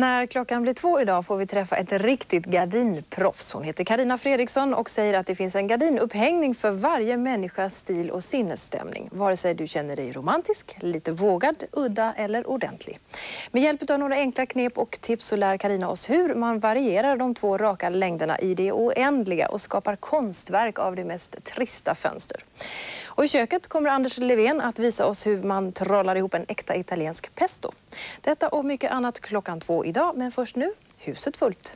När klockan blir 2 idag får vi träffa ett riktigt gardinproffs. Hon heter Carina Fredriksson och säger att det finns en gardinupphängning för varje människas stil och sinnesstämning. Vare sig du känner dig romantisk, lite vågad, udda eller ordentlig. Med hjälp av några enkla knep och tips så lär Carina oss hur man varierar de 2 raka längderna i det oändliga och skapar konstverk av det mest trista fönster. Och i köket kommer Anders Levén att visa oss hur man trollar ihop en äkta italiensk pesto. Detta och mycket annat klockan 2 idag, men först nu, huset fullt.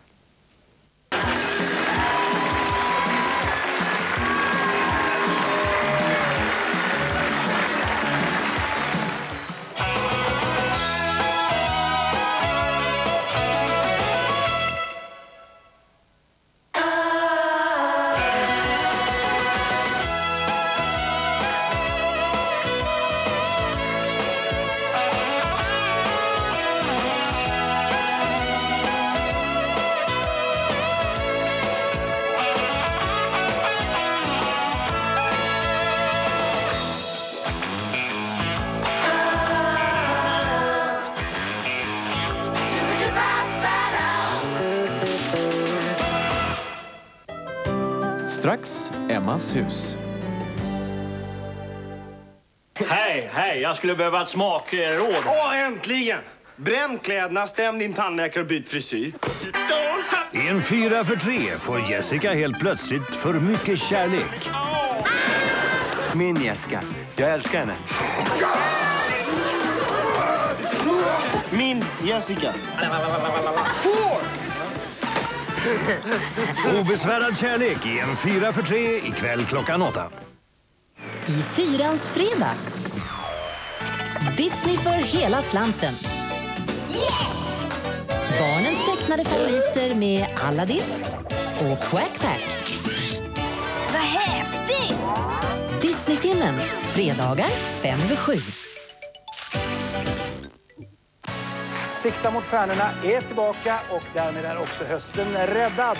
Strax Emmas hus. Hej, jag skulle behöva ett smakråd. Äntligen! Bränn kläderna, stäm din tandläkare och byt frisyr. I en 4 för 3 får Jessica helt plötsligt för mycket kärlek. Min Jessica, jag älskar henne. Min Jessica. Obesvärad kärlek i en 4 för 3 ikväll klockan 8. I Fyrans fredag. Disney för hela slanten. Yes! Barnens tecknade favoriter med Aladdin och Quack Pack. Vad häftigt! Disney-timmen, fredagar 5/7. Sikta mot stjärnorna är tillbaka och därmed är också hösten räddad.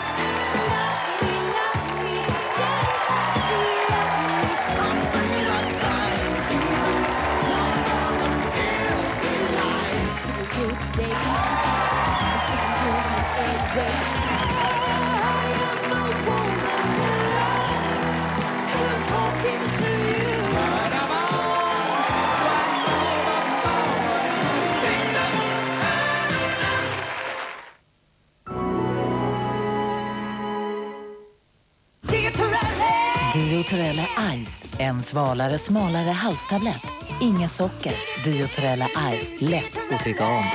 Diotorella Ice, en svalare, smalare halstablett. Inga socker. Diotorella Ice, lätt att tycka om.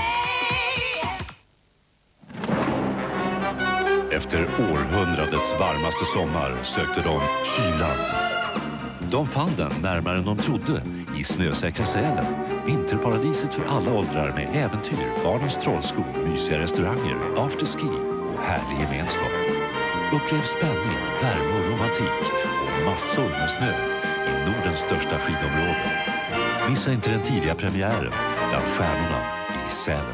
Efter århundradets varmaste sommar sökte de kylan. De fann den närmare än de trodde i snösäkra Sälen. Vinterparadiset för alla åldrar med äventyr, barnens trollskog, mysiga restauranger, afterski och härlig gemenskap. Upplev spänning, värme och romantik. Massor med snö i Nordens största skidområde. Missa inte den tidiga premiären bland stjärnorna i Sälen.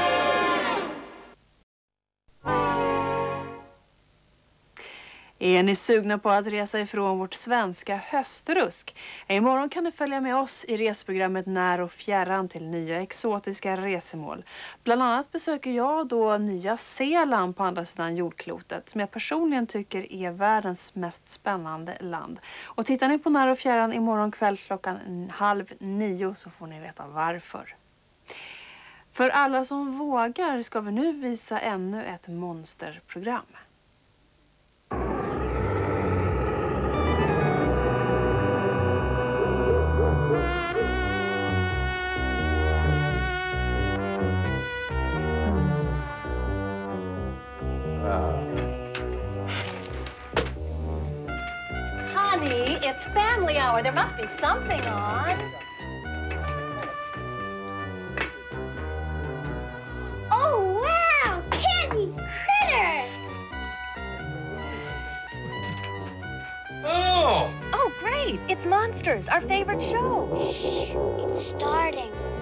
Är ni sugna på att resa ifrån vårt svenska höstrusk? Imorgon kan du följa med oss i resprogrammet När och fjärran till nya exotiska resemål. Bland annat besöker jag då Nya Zeeland på andra sidan jordklotet, som jag personligen tycker är världens mest spännande land. Och tittar ni på När och fjärran imorgon kväll klockan 8:30 så får ni veta varför. För alla som vågar ska vi nu visa ännu ett monsterprogram. Honey, it's family hour. There must be something on. Oh, wow! Candy critter! Oh! Oh, great! It's Monsters, our favorite show. Shh, it's starting.